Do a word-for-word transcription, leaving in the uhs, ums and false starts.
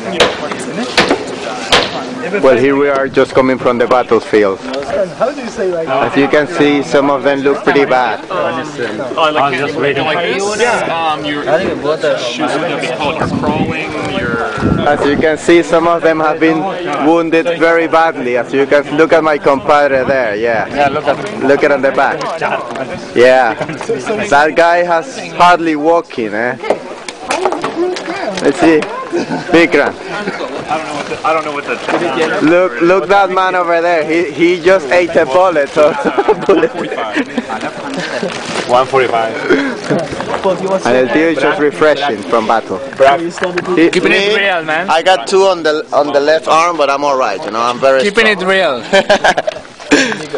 Well, here we are just coming from the battlefield. How do you say like that? As you can see, some of them look pretty bad. Oh, like you're just waiting like this. Um, your shoes would be called crawling. Your As you can see, some of them have been wounded very badly. As you can look at my compadre there, yeah. yeah, look at Look at on the back. Yeah. That guy has hardly walking, eh? Let's see. Vikram. I don't know what the. Look, look that man over there. He he just ate a bullet. So one forty-five. And el tío is just refreshing from battle. He, Keeping me, it real, man. I got two on the on the left arm, but I'm all right. You know, I'm very Keeping strong. it real.